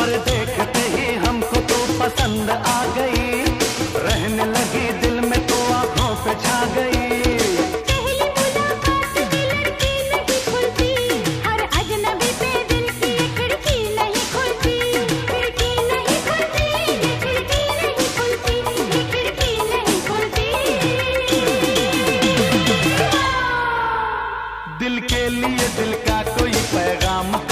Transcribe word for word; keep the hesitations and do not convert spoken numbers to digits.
और देखते ही हमको तो पसंद आ गई, रहने लगी दिल में तो आंखों पे छा गई। पहली मुलाकात में लड़की नहीं खुलती, हर अजनबी पे दिल की खिड़की नहीं खुलती, खिड़की नहीं खुलती, ये खिड़की नहीं खुलती, ये खिड़की नहीं खुलती। दिल के लिए दिल का कोई पैगाम